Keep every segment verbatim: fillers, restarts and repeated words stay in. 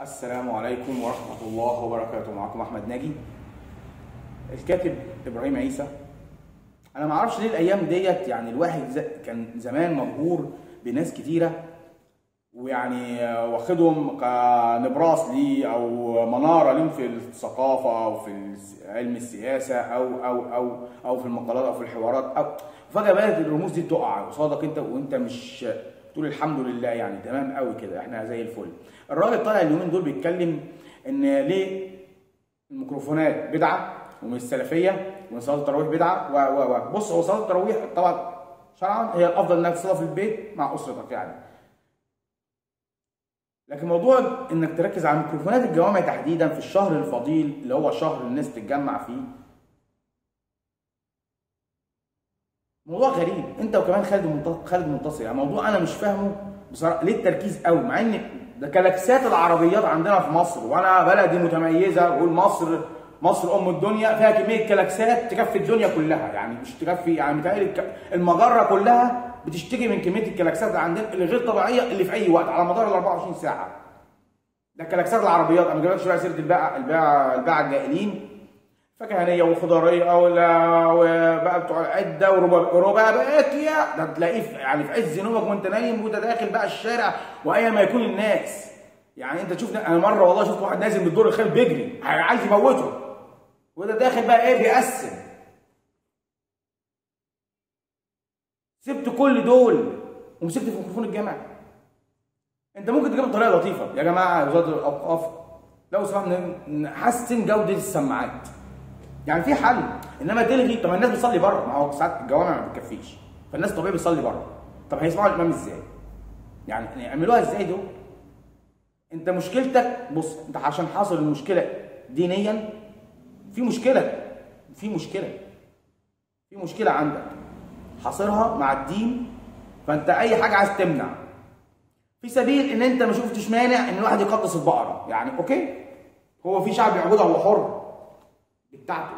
السلام عليكم ورحمة الله وبركاته. معكم أحمد ناجي. الكاتب إبراهيم عيسى. أنا معرفش ليه الأيام ديت، يعني الواحد كان زمان مبهور بناس كتيرة ويعني واخدهم كنبراس ليه أو منارة ليهم في الثقافة أو في علم السياسة أو أو أو أو في المقالات أو في الحوارات، أو فجأة بدأت الرموز دي تقع قصادك أنت وأنت مش تقول الحمد لله، يعني تمام قوي كده احنا زي الفل. الراجل طالع اليومين دول بيتكلم ان ليه الميكروفونات بدعه ومن السلفيه ومن صلاه التراويح بدعه و و و بص، هو صلاه التراويح طبعا شرعا هي الافضل انك تصليها في البيت مع اسرتك يعني، لكن موضوع انك تركز على ميكروفونات الجوامع تحديدا في الشهر الفضيل اللي هو شهر الناس تتجمع فيه موضوع غريب. انت وكمان خالد خالد منتصر، يعني موضوع انا مش فاهمه بصراحه ليه التركيز قوي، مع ان ده كلاكسات العربيات عندنا في مصر، وانا بلدي متميزه واقول مصر مصر ام الدنيا، فيها كميه كلاكسات تكفي الدنيا كلها، يعني مش تكفي، يعني متهيألي المجره كلها بتشتكي من كميه الكلاكسات اللي عندنا اللي غير طبيعيه اللي في اي وقت على مدار ال أربعة وعشرين ساعه. ده كلاكسات العربيات. انا ما جايبلكش بقى سيره الباعه الباعه الباعه الجائلين، فكهنيه وخضاريه وبقى بتوع العده وربابيكيا، ده تلاقيه يعني في عز نومك وانت نايم وانت داخل بقى الشارع وايا ما يكون الناس. يعني انت تشوف، انا مره والله شفت واحد نازل من الدور الخالي بيجري عايز يموته، وده داخل بقى ايه بيقسم. سبت كل دول ومسكت في ميكروفون الجامع. انت ممكن تجيب بطريقه لطيفه يا جماعه وزاره الاوقاف لو سمحنا نحسن جوده السماعات، يعني في حل، انما تلغي. طب الناس بتصلي بره، ما هو ساعات الجوامع ما بتكفيش، فالناس طبيعي بتصلي بره. طب هيسمعوا الامام ازاي؟ يعني يعملوها ازاي دول؟ انت مشكلتك، بص انت عشان حاصل المشكله دينيا، في مشكله في مشكله في مشكله عندك حاصرها مع الدين، فانت اي حاجه عايز تمنع في سبيل ان انت ما شفتش مانع ان الواحد يقدس البقره. يعني اوكي، هو في شعب يعبدها هو حر بتاعته،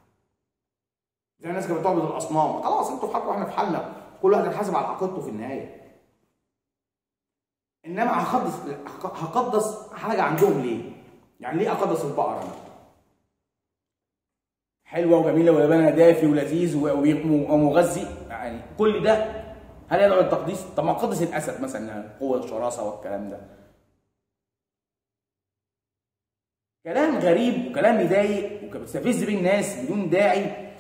زي الناس كانت بتعبد الاصنام. خلاص انتوا في حالكم واحنا في حالنا، كل واحد هيحاسب على عقيدته في النهايه. انما هقدس هقدس حاجه عندهم ليه؟ يعني ليه اقدس البقره؟ حلوه وجميله ولبنها دافي ولذيذ ومغذي، يعني كل ده هل يدعو للتقديس؟ طب ما اقدس الاسد مثلا، قوه الشراسه والكلام ده. كلام غريب وكلام يضايق وبتستفز بيه الناس بدون داعي.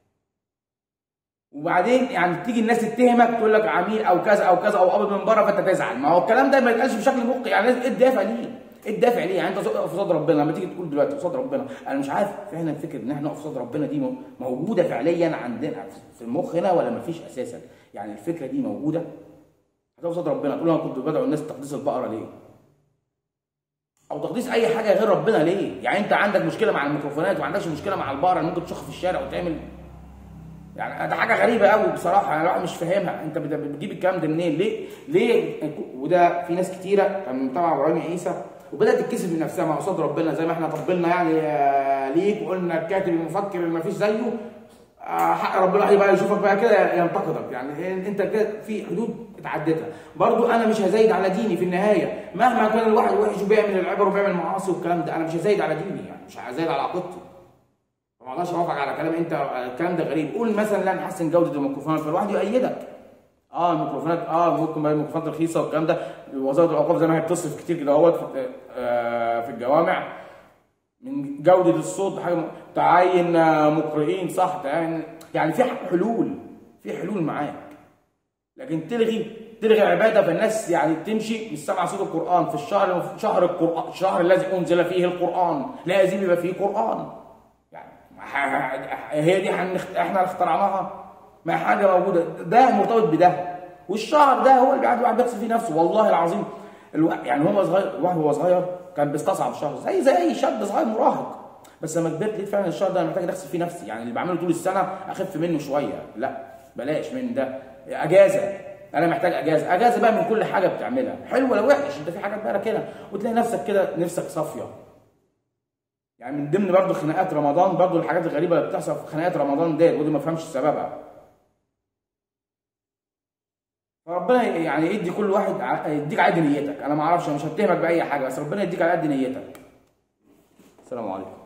وبعدين يعني تيجي الناس تتهمك تقول لك عميل او كذا او كذا او قابض من بره فانت تزعل. ما هو الكلام ده ما يتقالش بشكل مقنع، يعني ايه الدافع ليه؟ ايه الدافع ليه؟ يعني انت في صدر ربنا لما تيجي تقول دلوقتي في صدر ربنا، انا مش عارف فعلا فكره ان احنا نقف في صدر ربنا دي موجوده فعليا عندنا في المخ هنا ولا ما فيش اساسا؟ يعني الفكره دي موجوده؟ هتقف في صدر ربنا تقول انا كنت بدعو الناس تقديس البقره ليه؟ او تقديس اي حاجه غير ربنا ليه؟ يعني انت عندك مشكله مع الميكروفونات وما عندكش مشكله مع البقره اللي ممكن تشخ في الشارع وتعمل، يعني ده حاجه غريبه قوي بصراحه، انا الواحد مش فاهمها. انت بتجيب الكلام ده منين؟ ليه؟ ليه؟ وده في ناس كتيره كان متابعه ابراهيم عيسى وبدات تتكسف من نفسها مع قصاد ربنا، زي ما احنا طبلنا يعني ليك وقلنا الكاتب المفكر اللي ما فيش زيه، حق ربنا هيبقى يشوفك بقى كده ينتقدك. يعني انت كده في حدود اتعدتها. برضو انا مش هزايد على ديني في النهايه، مهما كان الواحد وحش وبيعمل العبر وبيعمل معاصي والكلام ده، انا مش هزايد على ديني، يعني مش هزايد على عقيدتي. ما اقدرش اوافق على كلام انت، الكلام ده غريب. قول مثلا لا نحسن جوده الميكروفونات، فالواحد يؤيدك. اه الميكروفونات اه ممكن الميكروفونات رخيصه والكلام ده، وزاره الاوقاف زي ما هي بتصرف كتير كده اهوت في, آه في الجوامع من جوده الصوت حاجه م... تعين مقرئين صح، تعين يعني في حلول في حلول معاك، لكن تلغي تلغي عباده فالناس يعني تمشي مش سامعه صوت القران في الشهر شهر القران الشهر الذي انزل فيه القران لازم يبقى فيه قران. هي دي احنا اللي اخترعناها؟ ما حاجه موجوده، ده مرتبط بده. والشهر ده هو اللي قاعد الواحد بيغسل فيه نفسه والله العظيم. الو... يعني هو صغير، الواحد وهو صغير كان بيستصعب الشهر زي زي اي شاب صغير مراهق، بس لما كبرت لقيت فعلا الشهر ده انا محتاج اغسل فيه نفسي. يعني اللي بعمله طول السنه اخف منه شويه، لا بلاش من ده. اجازه، انا محتاج اجازه، اجازه بقى من كل حاجه بتعملها حلو ولا وحش. انت في حاجات بقى كده وتلاقي نفسك كده نفسك صافيه. يعني من ضمن برضه خناقات رمضان، برضه الحاجات الغريبه اللي بتحصل في خناقات رمضان ديت ودي ما فهمش سببها. فربنا يعني يدي كل واحد ع- يديك على قد نيتك. انا ما اعرفش، مش هتهمك باي حاجه، بس ربنا يديك على قد نيتك. السلام عليكم.